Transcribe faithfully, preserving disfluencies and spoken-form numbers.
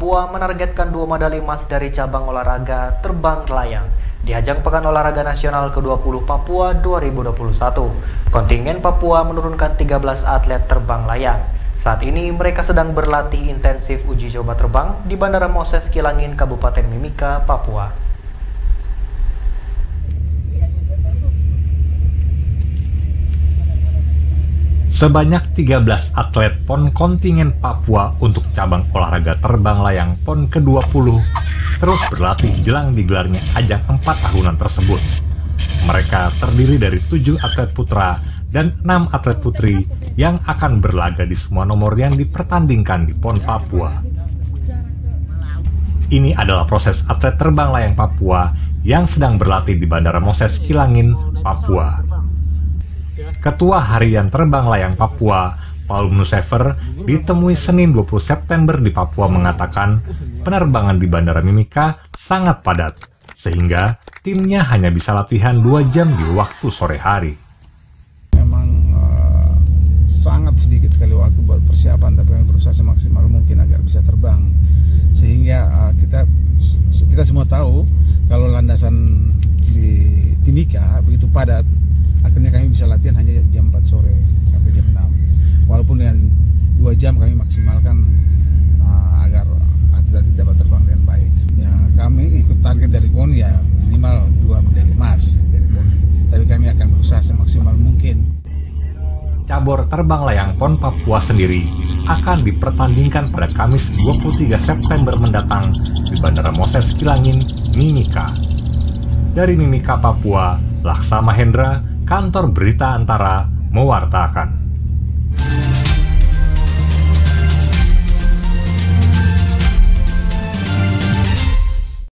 Papua menargetkan dua medali emas dari cabang olahraga terbang layang di ajang Pekan Olahraga Nasional ke dua puluh Papua dua ribu dua puluh satu. Kontingen Papua menurunkan tiga belas atlet terbang layang. Saat ini mereka sedang berlatih intensif uji coba terbang di Bandara Moses Kilangin, Kabupaten Mimika, Papua. Sebanyak tiga belas atlet P O N kontingen Papua untuk cabang olahraga terbang layang P O N ke dua puluh terus berlatih jelang digelarnya ajang empat tahunan tersebut. Mereka terdiri dari tujuh atlet putra dan enam atlet putri yang akan berlaga di semua nomor yang dipertandingkan di P O N Papua. Ini adalah proses atlet terbang layang Papua yang sedang berlatih di Bandara Moses Kilangin, Papua. Ketua Harian Terbang Layang Papua, Paul Nusever, ditemui Senin dua puluh September di Papua mengatakan penerbangan di Bandara Mimika sangat padat, sehingga timnya hanya bisa latihan dua jam di waktu sore hari. Memang uh, sangat sedikit sekali waktu buat persiapan, tapi kami berusaha semaksimal mungkin agar bisa terbang. Sehingga uh, kita kita semua tahu kalau landasan di Timika begitu padat, akhirnya kami bisa latihan hanya jam empat sore sampai jam enam. Walaupun dengan dua jam kami maksimalkan uh, agar atlet-atlet dapat terbang dengan baik. Ya, kami ikut target dari P O N ya minimal dua medali emas dari P O N. Tapi kami akan berusaha semaksimal mungkin. Cabur terbang layang P O N Papua sendiri akan dipertandingkan pada Kamis dua puluh tiga September mendatang di Bandara Moses Kilangin, Mimika. Dari Mimika, Papua, Laksa Mahendra, Kantor Berita Antara, mewartakan.